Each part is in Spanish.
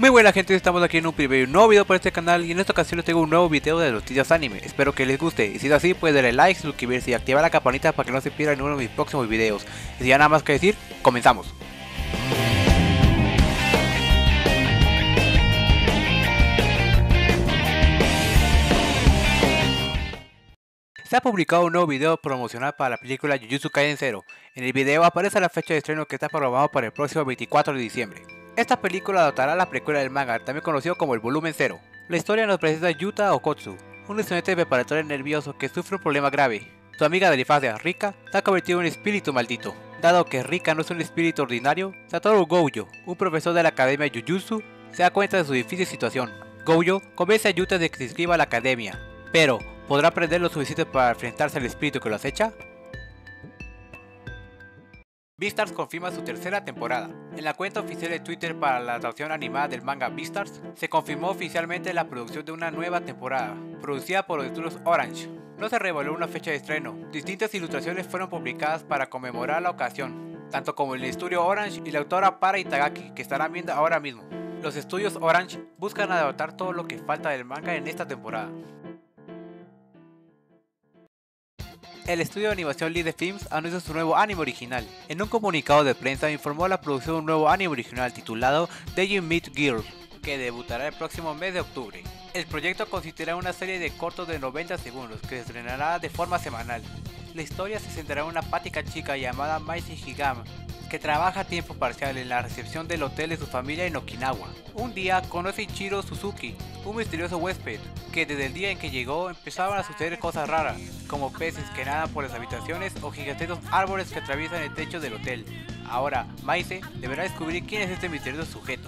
Muy buena gente, estamos aquí en un nuevo video para este canal y en esta ocasión les tengo un nuevo video de noticias anime. Espero que les guste y si es así pueden darle like, suscribirse y activar la campanita para que no se pierdan ninguno de mis próximos videos. Y sin nada más que decir, comenzamos. Se ha publicado un nuevo video promocional para la película Jujutsu Kaisen 0. En el video aparece la fecha de estreno que está programado para el próximo 24 de diciembre. Esta película adaptará la precuela del manga, también conocido como el volumen 0. La historia nos presenta a Yuta Okotsu, un estudiante preparatorio nervioso que sufre un problema grave. Su amiga de la infancia, Rika, se ha convertido en un espíritu maldito. Dado que Rika no es un espíritu ordinario, Satoru Gojo, un profesor de la academia Jujutsu, se da cuenta de su difícil situación. Gojo convence a Yuta de que se inscriba a la academia, pero ¿podrá aprender lo suficiente para enfrentarse al espíritu que lo acecha? Beastars confirma su tercera temporada. En la cuenta oficial de Twitter para la adaptación animada del manga Beastars, se confirmó oficialmente la producción de una nueva temporada, producida por los estudios Orange. No se reveló una fecha de estreno. Distintas ilustraciones fueron publicadas para conmemorar la ocasión, tanto como el estudio Orange y la autora Para Itagaki, que estarán viendo ahora mismo. Los estudios Orange buscan adaptar todo lo que falta del manga en esta temporada. El estudio de animación Lead Films anunció su nuevo anime original. En un comunicado de prensa informó la producción de un nuevo anime original titulado Deji Meet Girl, que debutará el próximo mes de octubre. El proyecto consistirá en una serie de cortos de 90 segundos que se estrenará de forma semanal. La historia se centrará en una apática chica llamada Maise Higama, que trabaja a tiempo parcial en la recepción del hotel de su familia en Okinawa. Un día conoce a Ichiro Suzuki, un misterioso huésped, que desde el día en que llegó empezaban a suceder cosas raras, como peces que nadan por las habitaciones o gigantescos árboles que atraviesan el techo del hotel. Ahora, Maise deberá descubrir quién es este misterioso sujeto.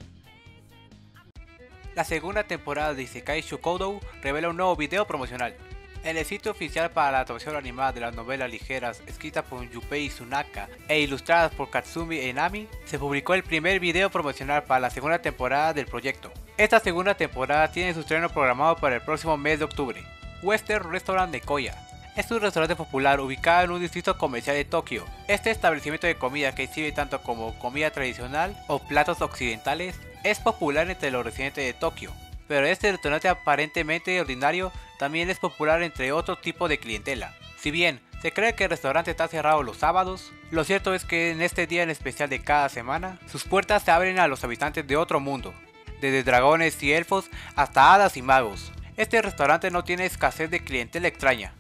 La segunda temporada de Isekai Shukoudou revela un nuevo video promocional. En el sitio oficial para la adaptación animada de las novelas ligeras escritas por Junpei Tsunaka e ilustradas por Katsumi Enami, se publicó el primer video promocional para la segunda temporada del proyecto. Esta segunda temporada tiene su estreno programado para el próximo mes de octubre. Western Restaurant de Koya es un restaurante popular ubicado en un distrito comercial de Tokio. Este establecimiento de comida que exhibe tanto como comida tradicional o platos occidentales es popular entre los residentes de Tokio. Pero este restaurante aparentemente ordinario también es popular entre otro tipo de clientela. Si bien se cree que el restaurante está cerrado los sábados, lo cierto es que en este día en especial de cada semana, sus puertas se abren a los habitantes de otro mundo, desde dragones y elfos hasta hadas y magos. Este restaurante no tiene escasez de clientela extraña.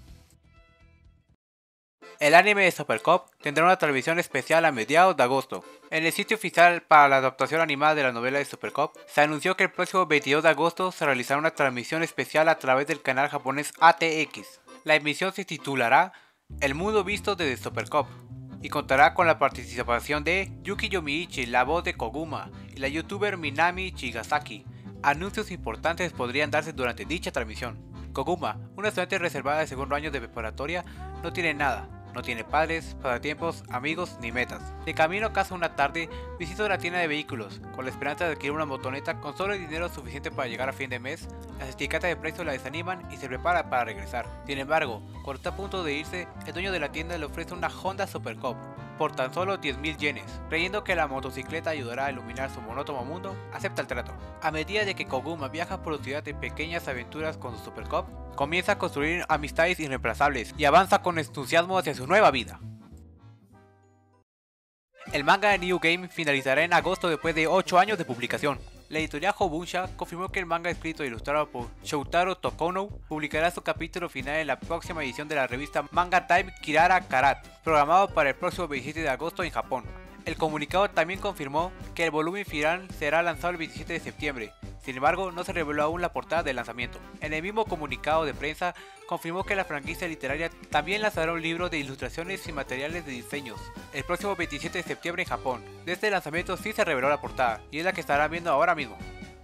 El anime de Super Cop tendrá una transmisión especial a mediados de agosto. En el sitio oficial para la adaptación animada de la novela de Super Cop, se anunció que el próximo 22 de agosto se realizará una transmisión especial a través del canal japonés ATX. La emisión se titulará El mundo visto desde Super Cop y contará con la participación de Yuki Yomiichi, la voz de Koguma, y la youtuber Minami Chigasaki. Anuncios importantes podrían darse durante dicha transmisión. Koguma, una estudiante reservada de segundo año de preparatoria, no tiene nada. No tiene padres, pasatiempos, amigos ni metas. De camino a casa una tarde, visita una tienda de vehículos, con la esperanza de adquirir una motoneta con solo el dinero suficiente para llegar a fin de mes. Las etiquetas de precio la desaniman y se prepara para regresar. Sin embargo, cuando está a punto de irse, el dueño de la tienda le ofrece una Honda Super Cop por tan solo 10.000 yenes. Creyendo que la motocicleta ayudará a iluminar su monótono mundo, acepta el trato. A medida de que Koguma viaja por la ciudad de pequeñas aventuras con su Super Cop, comienza a construir amistades irreemplazables y avanza con entusiasmo hacia su nueva vida. El manga de New Game finalizará en agosto después de 8 años de publicación. La editorial Hobunsha confirmó que el manga escrito e ilustrado por Shoutaro Tokono publicará su capítulo final en la próxima edición de la revista Manga Time Kirara Karat, programado para el próximo 27 de agosto en Japón. El comunicado también confirmó que el volumen final será lanzado el 27 de septiembre. Sin embargo, no se reveló aún la portada del lanzamiento. En el mismo comunicado de prensa, confirmó que la franquicia literaria también lanzará un libro de ilustraciones y materiales de diseños el próximo 27 de septiembre en Japón. De este lanzamiento sí se reveló la portada, y es la que estarán viendo ahora mismo.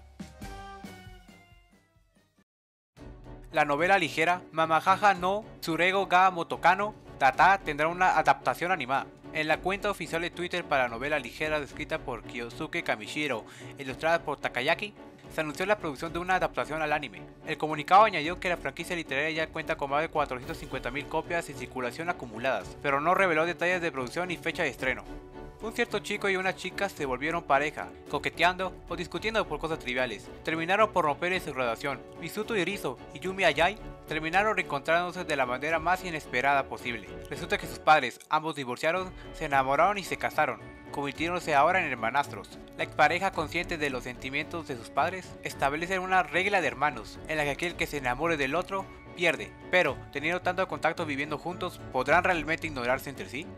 La novela ligera Mamahaha no Tsurego ga Motokano Tata tendrá una adaptación animada. En la cuenta oficial de Twitter para la novela ligera escrita por Kyosuke Kamishiro e ilustrada por Takayaki, se anunció la producción de una adaptación al anime. El comunicado añadió que la franquicia literaria ya cuenta con más de 450.000 copias en circulación acumuladas, pero no reveló detalles de producción ni fecha de estreno. Un cierto chico y una chica se volvieron pareja, coqueteando o discutiendo por cosas triviales. Terminaron por romper en su relación. Misuto Irizo y Yumi Ayai terminaron reencontrándose de la manera más inesperada posible. Resulta que sus padres, ambos divorciados, se enamoraron y se casaron, convirtiéndose ahora en hermanastros. La expareja, consciente de los sentimientos de sus padres, establece una regla de hermanos, en la que aquel que se enamore del otro pierde, pero teniendo tanto contacto viviendo juntos, ¿podrán realmente ignorarse entre sí?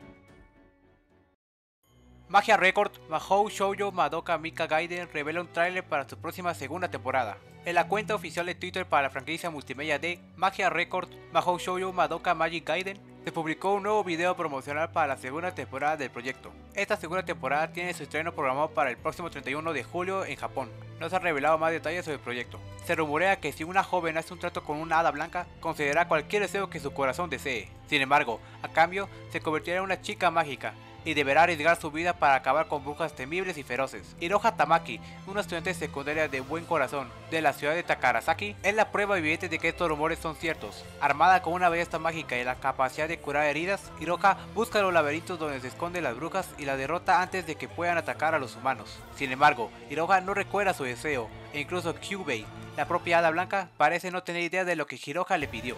Magia Record, Mahou Shoujo Madoka Mika Gaiden revela un tráiler para su próxima segunda temporada. En la cuenta oficial de Twitter para la franquicia multimedia de Magia Record, Mahou Shoujo Madoka Magic Gaiden, se publicó un nuevo video promocional para la segunda temporada del proyecto. Esta segunda temporada tiene su estreno programado para el próximo 31 de julio en Japón. No se han revelado más detalles sobre el proyecto. Se rumorea que si una joven hace un trato con una hada blanca, concederá cualquier deseo que su corazón desee. Sin embargo, a cambio, se convertirá en una chica mágica y deberá arriesgar su vida para acabar con brujas temibles y feroces. Hiroha Tamaki, una estudiante secundaria de buen corazón de la ciudad de Takarasaki, es la prueba viviente de que estos rumores son ciertos. Armada con una ballesta mágica y la capacidad de curar heridas, Hiroha busca los laberintos donde se esconden las brujas y la derrota antes de que puedan atacar a los humanos. Sin embargo, Hiroha no recuerda su deseo, e incluso Kyubei, la propia hada blanca, parece no tener idea de lo que Hiroha le pidió.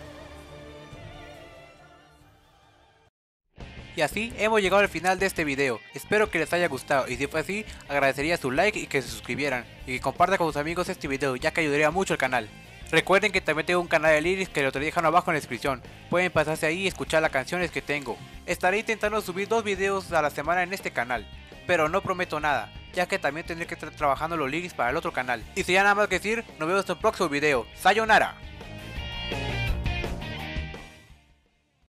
Y así hemos llegado al final de este video. Espero que les haya gustado, y si fue así, agradecería su like y que se suscribieran, y que compartan con sus amigos este video, ya que ayudaría mucho al canal. Recuerden que también tengo un canal de lyrics que lo dejan abajo en la descripción. Pueden pasarse ahí y escuchar las canciones que tengo. Estaré intentando subir 2 videos a la semana en este canal, pero no prometo nada, ya que también tendré que estar trabajando los lyrics para el otro canal. Y sin nada más que decir, nos vemos en el próximo video. ¡Sayonara!